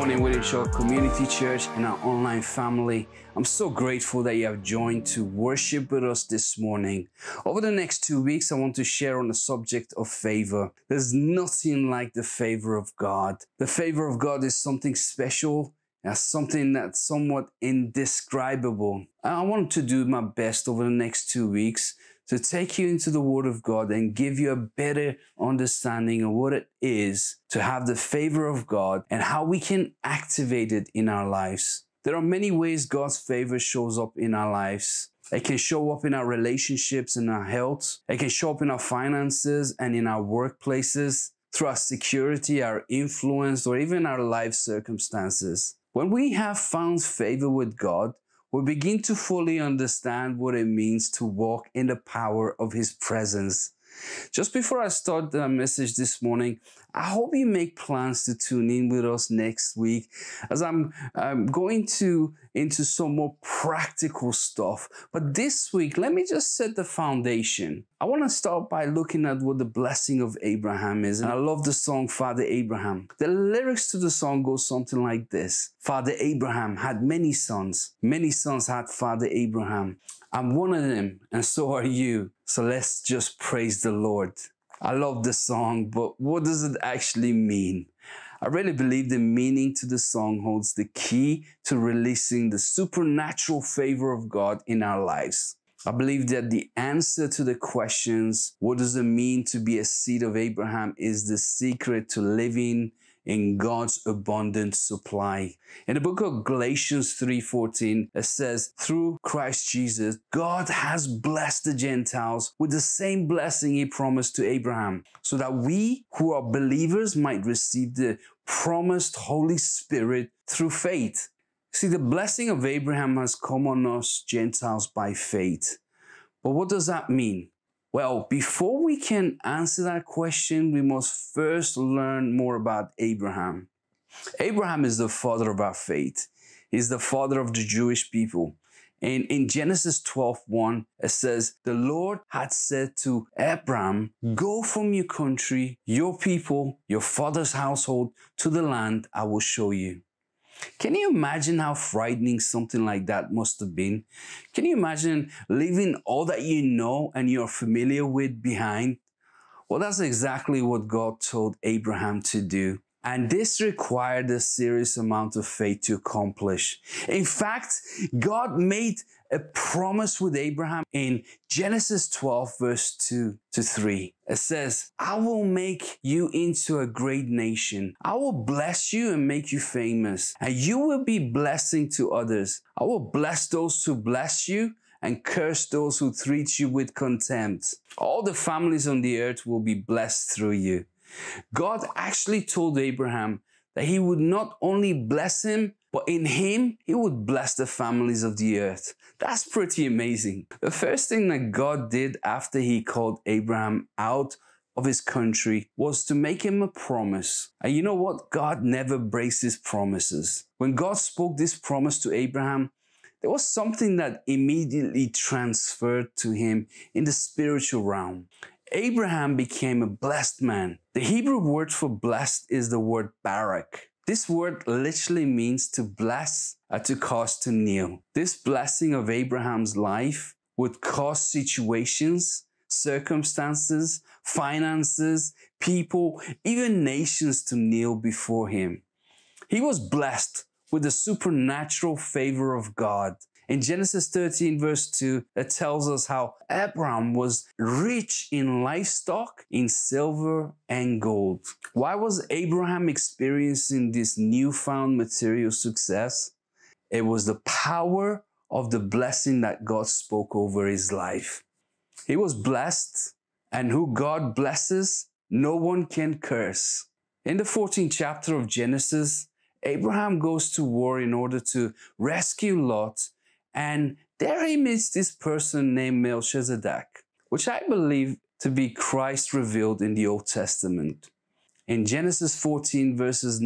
morning, Williamshire Community Church and our online family. I'm so grateful that you have joined to worship with us this morning. Over the next 2 weeks, I want to share on the subject of favor. There's nothing like the favor of God. The favor of God is something special, and something that's somewhat indescribable. I want to do my best over the next 2 weeks to take you into the Word of God and give you a better understanding of what it is to have the favor of God and how we can activate it in our lives. There are many ways God's favor shows up in our lives. It can show up in our relationships and our health. It can show up in our finances and in our workplaces, through our security, our influence, or even our life circumstances. When we have found favor with God, we begin to fully understand what it means to walk in the power of His presence. Just before I start the message this morning, I hope you make plans to tune in with us next week as I'm going into some more practical stuff. But this week, let me just set the foundation. I want to start by looking at what the blessing of Abraham is. And I love the song, Father Abraham. The lyrics to the song go something like this. Father Abraham had many sons. Many sons had Father Abraham. I'm one of them, and so are you. So let's just praise the Lord. I love the song, but what does it actually mean? I really believe the meaning to the song holds the key to releasing the supernatural favor of God in our lives. I believe that the answer to the questions, what does it mean to be a seed of Abraham, is the secret to living in God's abundant supply. In the book of Galatians 3:14, it says, through Christ Jesus, God has blessed the Gentiles with the same blessing He promised to Abraham, so that we who are believers might receive the promised Holy Spirit through faith. See, the blessing of Abraham has come on us Gentiles by faith. But what does that mean? Well, before we can answer that question, we must first learn more about Abraham. Abraham is the father of our faith. He's the father of the Jewish people. And in Genesis 12:1, it says, the Lord had said to Abraham, go from your country, your people, your father's household, to the land I will show you. Can you imagine how frightening something like that must have been? Can you imagine leaving all that you know and you're familiar with behind? Well, that's exactly what God told Abraham to do. And this required a serious amount of faith to accomplish. In fact, God made a promise with Abraham in Genesis 12, verse 2-3. It says, I will make you into a great nation. I will bless you and make you famous, and you will be blessing to others. I will bless those who bless you and curse those who treat you with contempt. All the families on the earth will be blessed through you. God actually told Abraham that He would not only bless him, but in him, He would bless the families of the earth. That's pretty amazing. The first thing that God did after He called Abraham out of his country was to make him a promise. And you know what? God never breaks His promises. When God spoke this promise to Abraham, there was something that immediately transferred to him in the spiritual realm. Abraham became a blessed man. The Hebrew word for blessed is the word barak. This word literally means to bless or to cause to kneel. This blessing of Abraham's life would cause situations, circumstances, finances, people, even nations to kneel before him. He was blessed with the supernatural favor of God. In Genesis 13, verse 2, it tells us how Abraham was rich in livestock, in silver and gold. Why was Abraham experiencing this newfound material success? It was the power of the blessing that God spoke over his life. He was blessed, and who God blesses, no one can curse. In the 14th chapter of Genesis, Abraham goes to war in order to rescue Lot. And there he meets this person named Melchizedek, which I believe to be Christ revealed in the Old Testament. In Genesis 14, verses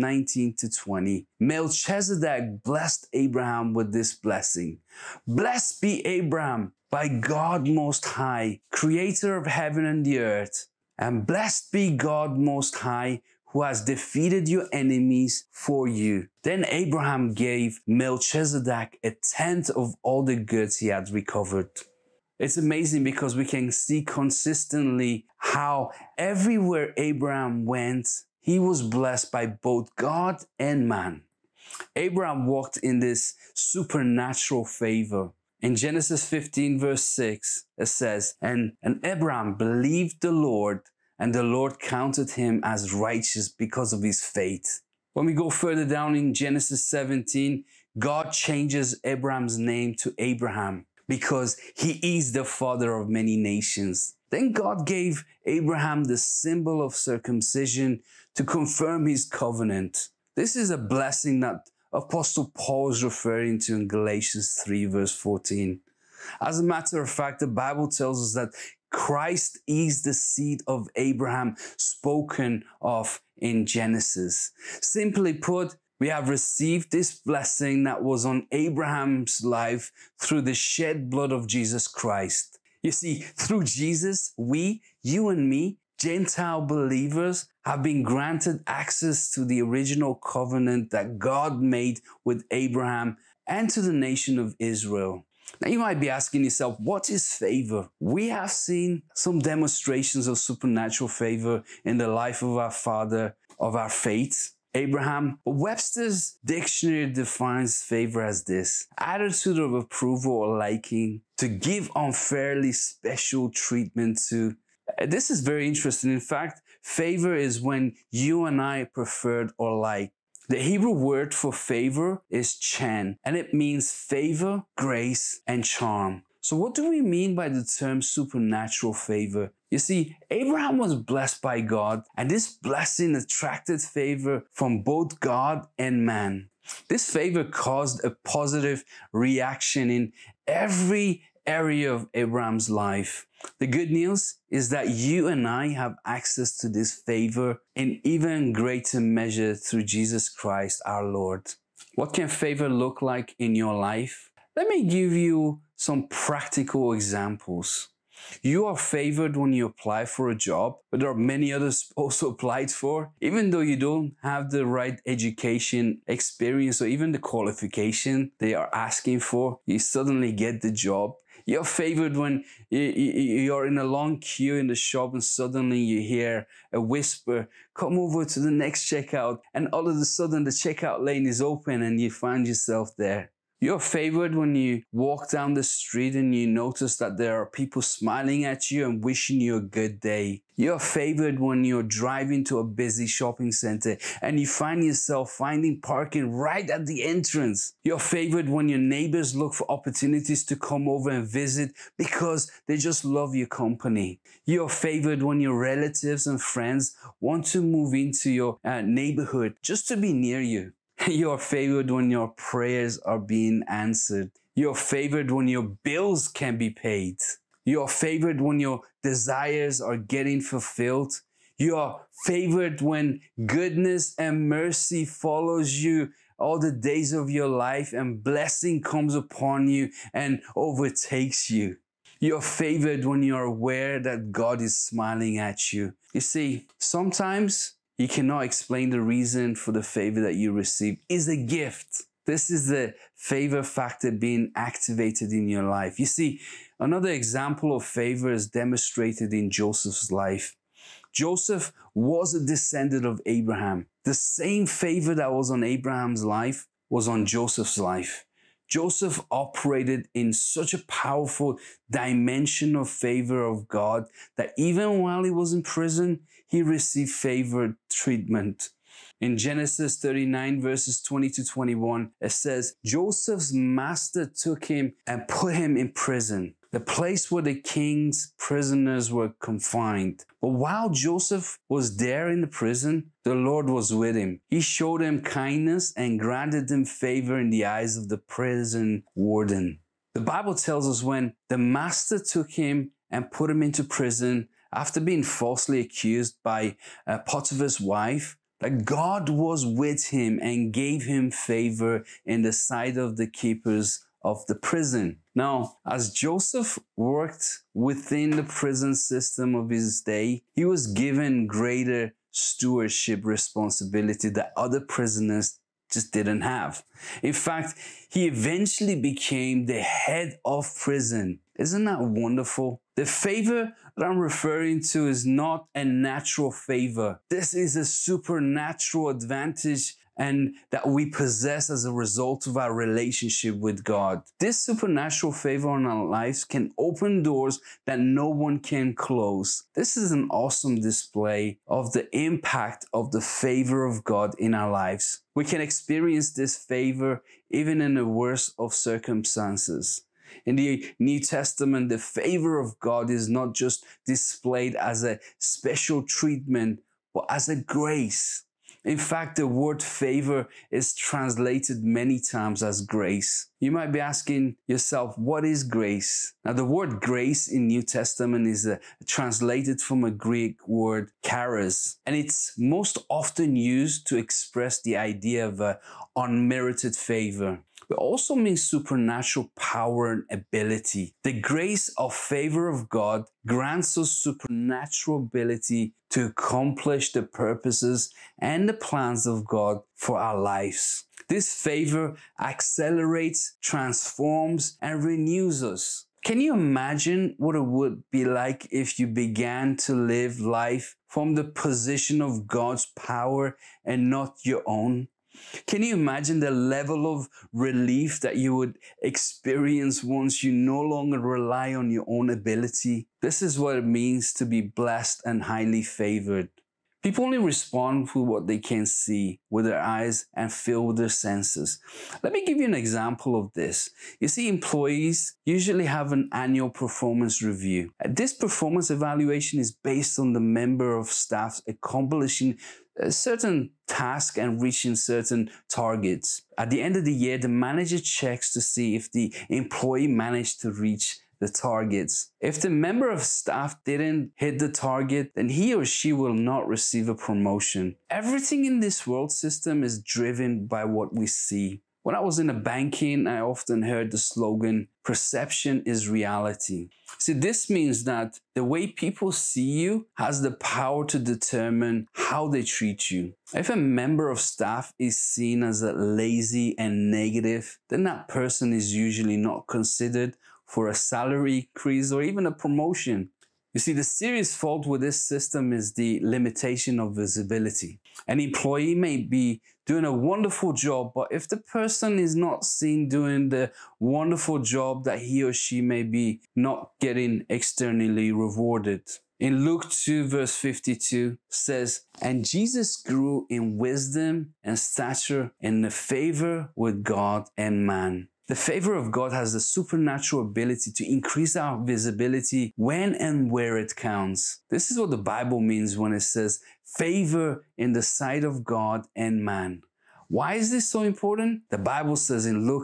19-20, Melchizedek blessed Abraham with this blessing. Blessed be Abraham by God Most High, creator of heaven and the earth. And blessed be God Most High, who has defeated your enemies for you. Then Abraham gave Melchizedek a tenth of all the goods he had recovered. It's amazing because we can see consistently how everywhere Abraham went, he was blessed by both God and man. Abraham walked in this supernatural favor. In Genesis 15 verse 6, it says, And Abraham believed the Lord, and the Lord counted him as righteous because of his faith. When we go further down in Genesis 17, God changes Abraham's name to Abraham because he is the father of many nations. Then God gave Abraham the symbol of circumcision to confirm his covenant. This is a blessing that Apostle Paul is referring to in Galatians 3 verse 14. As a matter of fact, the Bible tells us that Christ is the seed of Abraham spoken of in Genesis. Simply put, we have received this blessing that was on Abraham's life through the shed blood of Jesus Christ. You see, through Jesus, we, you and me, Gentile believers, have been granted access to the original covenant that God made with Abraham and to the nation of Israel. Now you might be asking yourself, what is favor? We have seen some demonstrations of supernatural favor in the life of our father of our faith, Abraham. Webster's dictionary defines favor as this: attitude of approval or liking, to give unfairly special treatment to. This is very interesting. In fact, favor is when you and I preferred or like. The Hebrew word for favor is chen, and it means favor, grace, and charm. So what do we mean by the term supernatural favor? You see, Abraham was blessed by God, and this blessing attracted favor from both God and man. This favor caused a positive reaction in every area of Abraham's life. The good news is that you and I have access to this favor in even greater measure through Jesus Christ our Lord. What can favor look like in your life? Let me give you some practical examples. You are favored when you apply for a job, but there are many others also applied for. Even though you don't have the right education, experience, or even the qualification they are asking for, you suddenly get the job. You're favored when you're in a long queue in the shop and suddenly you hear a whisper, come over to the next checkout, and all of a sudden the checkout lane is open and you find yourself there. You're favored when you walk down the street and you notice that there are people smiling at you and wishing you a good day. You're favored when you're driving to a busy shopping center and you find yourself finding parking right at the entrance. You're favored when your neighbors look for opportunities to come over and visit because they just love your company. You're favored when your relatives and friends want to move into your neighborhood just to be near you. You're favored when your prayers are being answered. You're favored when your bills can be paid. You're favored when your desires are getting fulfilled. You're favored when goodness and mercy follows you all the days of your life and blessing comes upon you and overtakes you. You're favored when you're aware that God is smiling at you. You see, sometimes you cannot explain the reason for the favor that you receive. It's a gift. This is the favor factor being activated in your life. You see, another example of favor is demonstrated in Joseph's life. Joseph was a descendant of Abraham. The same favor that was on Abraham's life was on Joseph's life. Joseph operated in such a powerful dimension of favor of God that even while he was in prison, he received favored treatment. In Genesis 39 verses 20 to 21, it says, Joseph's master took him and put him in prison, the place where the king's prisoners were confined. But while Joseph was there in the prison, the Lord was with him. He showed him kindness and granted him favor in the eyes of the prison warden. The Bible tells us when the master took him and put him into prison after being falsely accused by Potiphar's wife, that God was with him and gave him favor in the sight of the keepers of the prison. Now, as Joseph worked within the prison system of his day, he was given greater stewardship responsibility that other prisoners just didn't have. In fact, he eventually became the head of prison. Isn't that wonderful? The favor that I'm referring to is not a natural favor. This is a supernatural advantage and that we possess as a result of our relationship with God. This supernatural favor in our lives can open doors that no one can close. This is an awesome display of the impact of the favor of God in our lives. We can experience this favor even in the worst of circumstances. In the New Testament, the favor of God is not just displayed as a special treatment, but as a grace. In fact, the word favor is translated many times as grace. You might be asking yourself, what is grace? Now, the word grace in New Testament is translated from a Greek word charis, and it's most often used to express the idea of unmerited favor. It also means supernatural power and ability. The grace of favor of God grants us supernatural ability to accomplish the purposes and the plans of God for our lives. This favor accelerates, transforms, and renews us. Can you imagine what it would be like if you began to live life from the position of God's power and not your own? Can you imagine the level of relief that you would experience once you no longer rely on your own ability? This is what it means to be blessed and highly favored. People only respond to what they can see with their eyes and feel with their senses. Let me give you an example of this. You see, employees usually have an annual performance review. This performance evaluation is based on the member of staff accomplishing a certain task and reaching certain targets. At the end of the year, the manager checks to see if the employee managed to reach the targets. If the member of staff didn't hit the target, then he or she will not receive a promotion. Everything in this world system is driven by what we see. When I was in banking, I often heard the slogan, "Perception is reality." See, this means that the way people see you has the power to determine how they treat you. If a member of staff is seen as lazy and negative, then that person is usually not considered for a salary increase or even a promotion. You see, the serious fault with this system is the limitation of visibility. An employee may be doing a wonderful job, but if the person is not seen doing the wonderful job, that he or she may be not getting externally rewarded. In Luke 2 verse 52 says, "And Jesus grew in wisdom and stature and the favor with God and man." The favor of God has the supernatural ability to increase our visibility when and where it counts. This is what the Bible means when it says favor in the sight of God and man. Why is this so important? The Bible says in Luke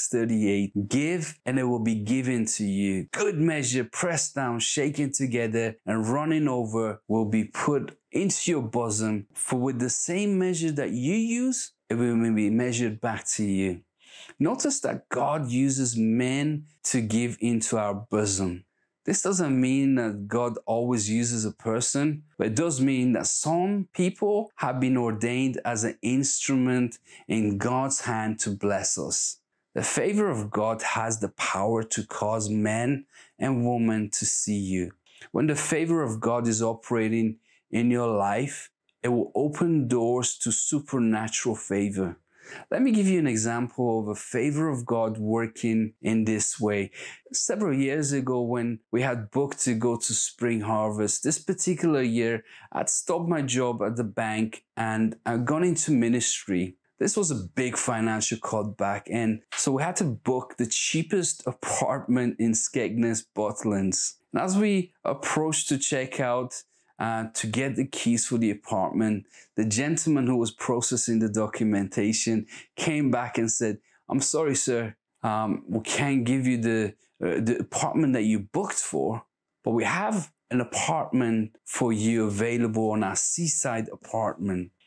6:38, "Give and it will be given to you. Good measure, pressed down, shaken together, and running over will be put into your bosom. For with the same measure that you use, it will be measured back to you." Notice that God uses men to give into our bosom. This doesn't mean that God always uses a person, but it does mean that some people have been ordained as an instrument in God's hand to bless us. The favor of God has the power to cause men and women to see you. When the favor of God is operating in your life, it will open doors to supernatural favor. Let me give you an example of a favor of God working in this way. Several years ago, when we had booked to go to Spring Harvest, this particular year, I'd stopped my job at the bank and I'd gone into ministry. This was a big financial cutback, and so we had to book the cheapest apartment in Skegness, Butlands. And as we approached to check out, to get the keys for the apartment, the gentleman who was processing the documentation came back and said, "I'm sorry, sir, we can't give you the apartment that you booked for, but we have an apartment for you available on our seaside apartment."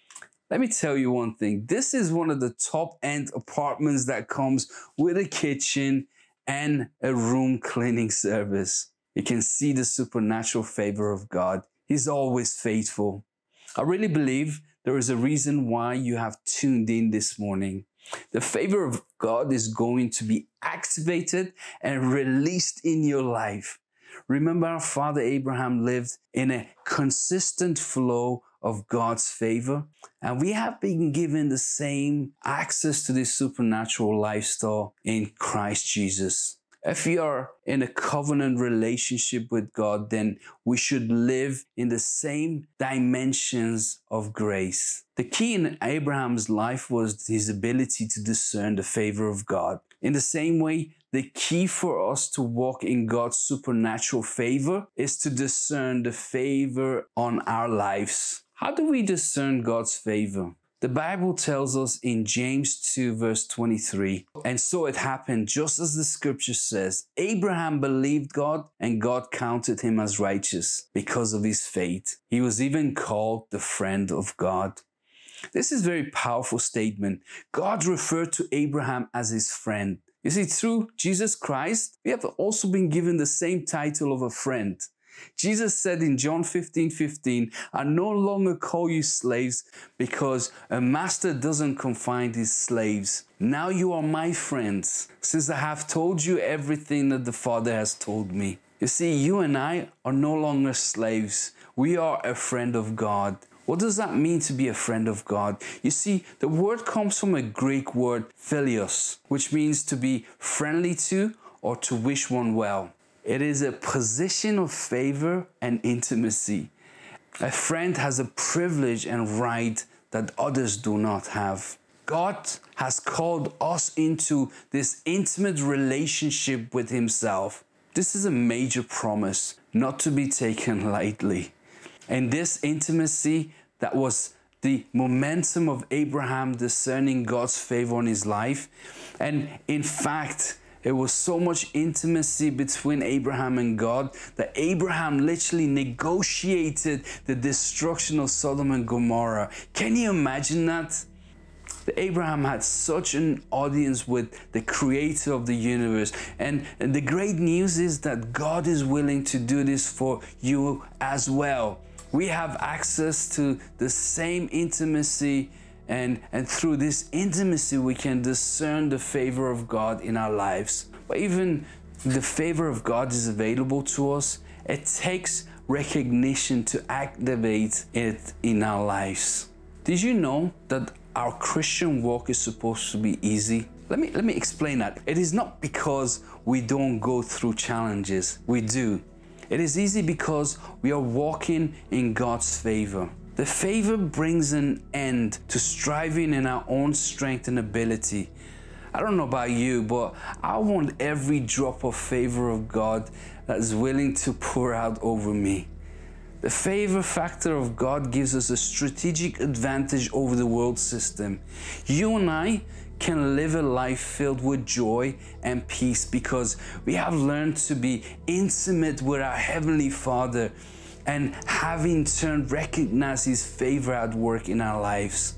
Let me tell you one thing. This is one of the top end apartments that comes with a kitchen and a room cleaning service. You can see the supernatural favor of God. He's always faithful. I really believe there is a reason why you have tuned in this morning. The favor of God is going to be activated and released in your life. Remember, our father Abraham lived in a consistent flow of God's favor, and we have been given the same access to this supernatural lifestyle in Christ Jesus. If you are in a covenant relationship with God, then we should live in the same dimensions of grace. The key in Abraham's life was his ability to discern the favor of God. In the same way, the key for us to walk in God's supernatural favor is to discern the favor on our lives. How do we discern God's favor? The Bible tells us in James 2 verse 23, and so it happened just as the scripture says, Abraham believed God and God counted him as righteous because of his faith. He was even called the friend of God. This is a very powerful statement. God referred to Abraham as his friend. You see, through Jesus Christ, we have also been given the same title of a friend. Jesus said in John 15:15, I no longer call you slaves because a master doesn't confine his slaves. Now you are my friends, since I have told you everything that the Father has told me. You see, you and I are no longer slaves. We are a friend of God. What does that mean to be a friend of God? You see, the word comes from a Greek word, philios, which means to be friendly to or to wish one well. It is a position of favor and intimacy. A friend has a privilege and right that others do not have. God has called us into this intimate relationship with Himself. This is a major promise, not to be taken lightly. And this intimacy that was the momentum of Abraham discerning God's favor on his life. And in fact, it was so much intimacy between Abraham and God that Abraham literally negotiated the destruction of Sodom and Gomorrah. Can you imagine that? Abraham had such an audience with the creator of the universe. And the great news is that God is willing to do this for you as well. We have access to the same intimacy, and through this intimacy we can discern the favor of God in our lives. But even the favor of God is available to us, it takes recognition to activate it in our lives. Did you know that our Christian walk is supposed to be easy? Let me explain that. It is not because we don't go through challenges. We do. It is easy because we are walking in God's favor. The favor brings an end to striving in our own strength and ability. I don't know about you, but I want every drop of favor of God that is willing to pour out over me. The favor factor of God gives us a strategic advantage over the world system. You and I can live a life filled with joy and peace because we have learned to be intimate with our Heavenly Father and have in turn recognized His favor at work in our lives.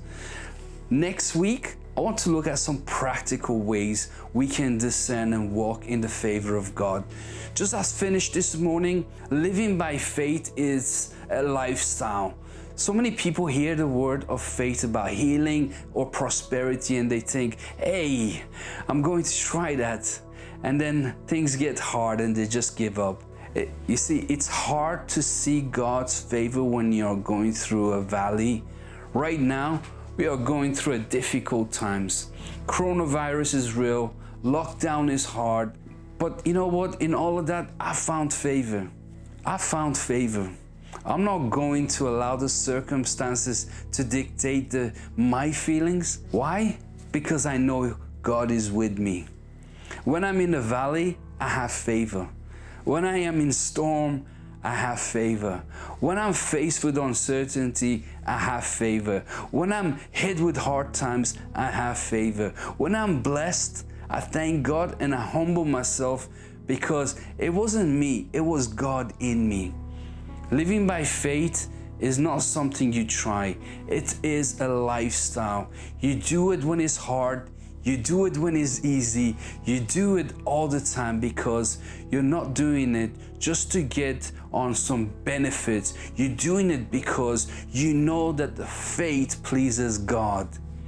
Next week, I want to look at some practical ways we can discern and walk in the favor of God. Just as finished this morning, living by faith is a lifestyle. So many people hear the word of faith about healing or prosperity and they think, hey, I'm going to try that. And then things get hard and they just give up. You see, it's hard to see God's favor when you're going through a valley. Right now, we are going through a difficult times. Coronavirus is real, lockdown is hard. But you know what? In all of that, I found favor. I found favor. I'm not going to allow the circumstances to dictate my feelings. Why? Because I know God is with me. When I'm in the valley, I have favor. When I am in storm, I have favor. When I'm faced with uncertainty, I have favor. When I'm hit with hard times, I have favor. When I'm blessed, I thank God and I humble myself because it wasn't me, it was God in me. Living by faith is not something you try. It is a lifestyle. You do it when it's hard. You do it when it's easy. You do it all the time because you're not doing it just to get on some benefits. You're doing it because you know that the faith pleases God.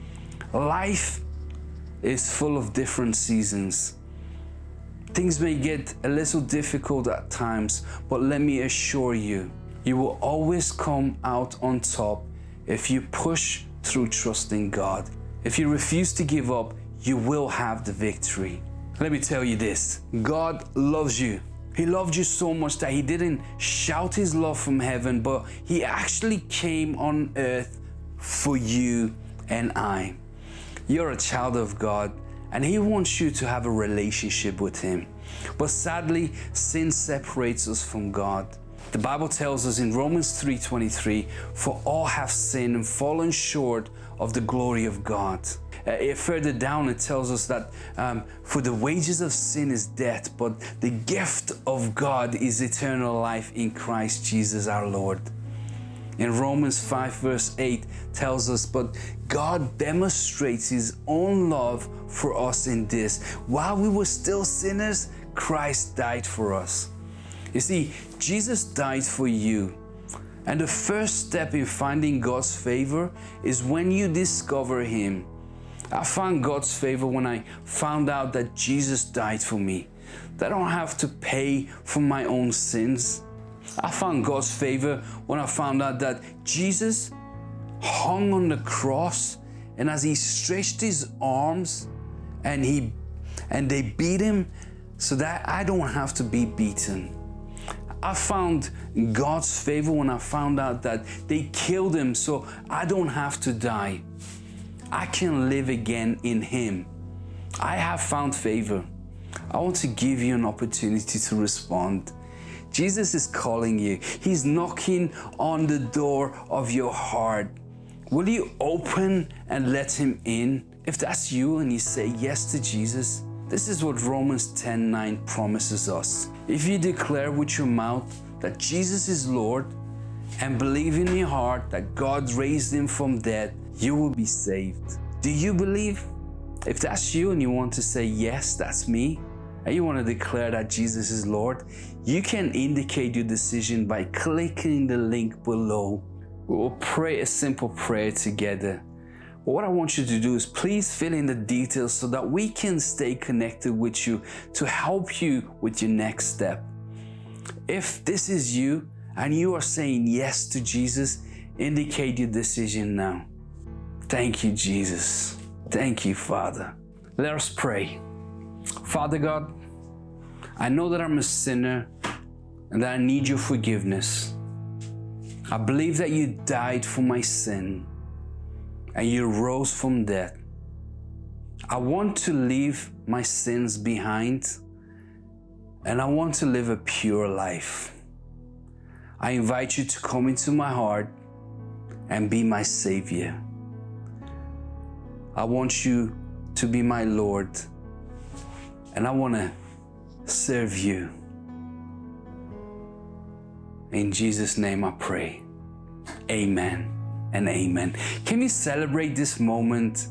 Life is full of different seasons. Things may get a little difficult at times, but let me assure you, you will always come out on top if you push through trusting God. If you refuse to give up, you will have the victory. Let me tell you this, God loves you. He loved you so much that He didn't shout His love from heaven, but He actually came on earth for you and I. You're a child of God, and He wants you to have a relationship with Him. But sadly, sin separates us from God. The Bible tells us in Romans 3:23, for all have sinned and fallen short of the glory of God. Further down, it tells us that for the wages of sin is death, but the gift of God is eternal life in Christ Jesus our Lord. In Romans 5 verse 8 tells us, but God demonstrates His own love for us in this: while we were still sinners, Christ died for us. You see, Jesus died for you. And the first step in finding God's favor is when you discover Him. I found God's favor when I found out that Jesus died for me, that I don't have to pay for my own sins. I found God's favor when I found out that Jesus hung on the cross, and as He stretched His arms and they beat Him so that I don't have to be beaten. I found God's favor when I found out that they killed Him so I don't have to die. I can live again in Him. I have found favor. I want to give you an opportunity to respond. Jesus is calling you. He's knocking on the door of your heart. Will you open and let Him in? If that's you and you say yes to Jesus, this is what Romans 10:9 promises us. If you declare with your mouth that Jesus is Lord and believe in your heart that God raised Him from death, you will be saved. Do you believe? If that's you and you want to say, yes, that's me, and you want to declare that Jesus is Lord, you can indicate your decision by clicking the link below. We will pray a simple prayer together. But what I want you to do is please fill in the details so that we can stay connected with you to help you with your next step. If this is you and you are saying yes to Jesus, indicate your decision now. Thank you, Jesus. Thank you, Father. Let us pray. Father God, I know that I'm a sinner and that I need your forgiveness. I believe that you died for my sin and you rose from death. I want to leave my sins behind and I want to live a pure life. I invite you to come into my heart and be my Savior. I want you to be my Lord, and I want to serve you. In Jesus' name I pray. Amen and amen. Can we celebrate this moment?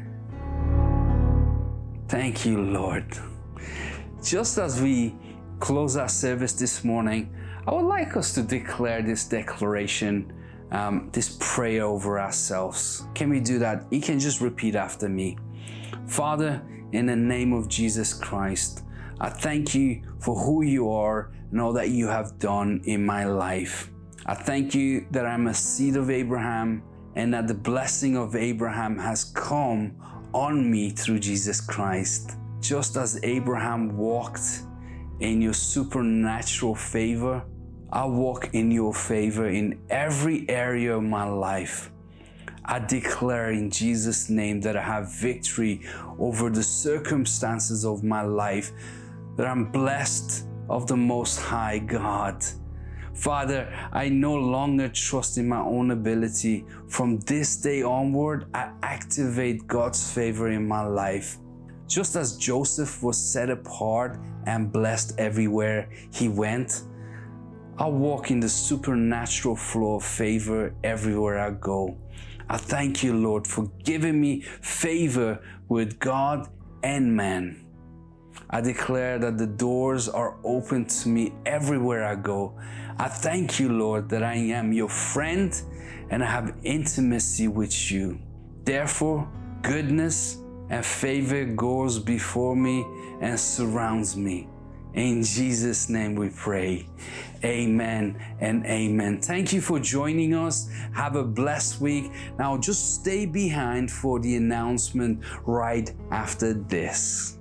Thank you, Lord. Just as we close our service this morning, I would like us to declare this declaration, this prayer over ourselves. Can we do that? You can just repeat after me. Father, in the name of Jesus Christ, I thank you for who you are and all that you have done in my life. I thank you that I'm a seed of Abraham and that the blessing of Abraham has come on me through Jesus Christ. Just as Abraham walked in your supernatural favor, I walk in your favor in every area of my life. I declare in Jesus' name that I have victory over the circumstances of my life, that I'm blessed of the Most High God. Father, I no longer trust in my own ability. From this day onward, I activate God's favor in my life. Just as Joseph was set apart and blessed everywhere he went, I walk in the supernatural flow of favor everywhere I go. I thank you, Lord, for giving me favor with God and man. I declare that the doors are open to me everywhere I go. I thank you, Lord, that I am your friend and I have intimacy with you. Therefore, goodness and favor goes before me and surrounds me. In Jesus' name we pray. Amen and amen. Thank you for joining us. Have a blessed week. Now just stay behind for the announcement right after this.